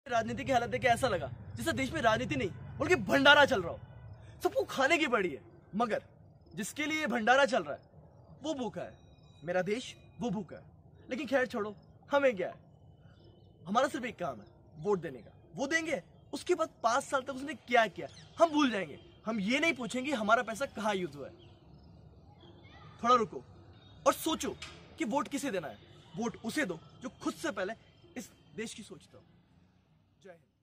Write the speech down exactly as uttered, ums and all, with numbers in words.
राजनीति की हालत देख के ऐसा लगा जैसे देश में राजनीति नहीं बल्कि भंडारा चल रहा हो। सबको खाने की पड़ी है, मगर जिसके लिए भंडारा चल रहा है वो भूखा है। मेरा देश वो भूखा है। लेकिन खैर छोड़ो, हमें क्या है, हमारा सिर्फ एक काम है, वोट देने का। वो देंगे, उसके बाद पांच साल तक उसने क्या किया हम भूल जाएंगे। हम ये नहीं पूछेंगे हमारा पैसा कहाँ यूज हुआ है। थोड़ा रुको और सोचो कि वोट किसे देना है। वोट उसे दो जो खुद से पहले इस देश की सोचता हो। जय हिंद।